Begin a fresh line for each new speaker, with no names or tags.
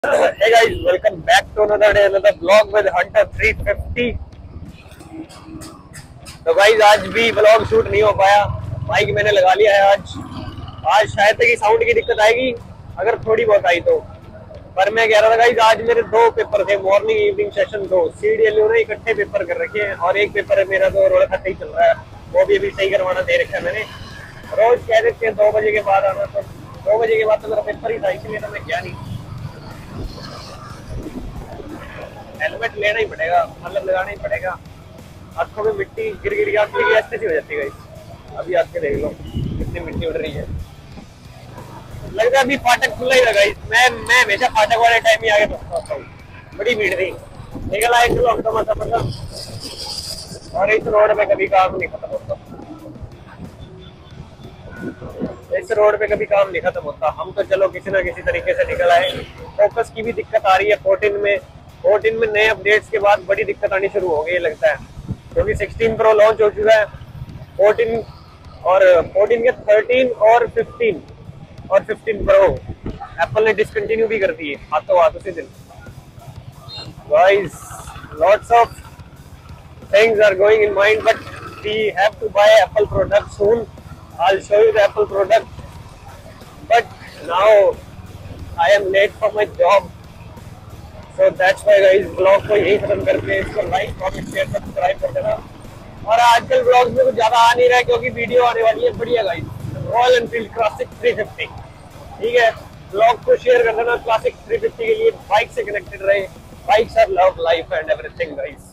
Hey guys, welcome back to another day, another vlog with Hunter 350। तो guys आज भी vlog shoot नहीं हो पाया। माइक मैंने लगा लिया है आज शायद तक साउंड की दिक्कत आएगी, अगर थोड़ी बहुत आई तो। पर मैं कह रहा था गाइज, आज मेरे दो पेपर थे, मॉर्निंग इवनिंग सेशन दो। CDLU ने इकट्ठे पेपर कर रखे हैं और एक पेपर है मेरा तो रोड खत्ता ही चल रहा है, वो भी अभी सही करवाना दे रखा है मैंने। रोज कह देते हैं 2 बजे के बाद आना, तो 2 बजे के बाद तो मेरा पेपर ही था, इसलिए तो मैं क्या नहीं। हेलमेट लेना ही पड़ेगा, मतलब लगाना ही पड़ेगा। आंखों में मिट्टी गिर गिर के आंखें की ऐसी हो जाती है गाइस। अभी आके देख लो कितनी मिट्टी उड़ रही है। लगता है अभी फाटक खुला ही लगा। मैं हमेशा फाटक वाले टाइम ही आगे पहुंचता हूँ। बड़ी भीड़ थी, निकल आए चलो हम तो मतलब। और इस रोड में कभी काम नहीं खत्म होता, इस रोड पे कभी काम नहीं खत्म होता। हम तो चलो किसी ना किसी तरीके से निकल आए। फोकस की भी दिक्कत आ रही है 14 में नए अपडेट्स के बाद बड़ी दिक्कत आनी शुरू हो गई लगता है, क्योंकि 16 प्रो लॉन्च हो चुका है। 14 के 13 और 15 प्रो एप्पल ने डिसकंटिन्यू भी कर दिए हाथों हाथ उसी दिन। Guys, lots of things are going in mind, but we have to buy Apple product soon. I'll show you the Apple product, but now I am late for my job, so that's why guys vlog को यही खत्म करके इसको like comment share subscribe कर देना। और आजकल vlogs में कुछ ज्यादा आ नहीं रहा है, क्योंकि वीडियो आने वाली है बढ़िया गाइस, रॉयल एनफील्ड क्लासिक 350। ठीक है, व्लॉग को शेयर कर देना। क्लासिक 350 के लिए बाइक से कनेक्टेड रहे। Bikes are love life and everything guys.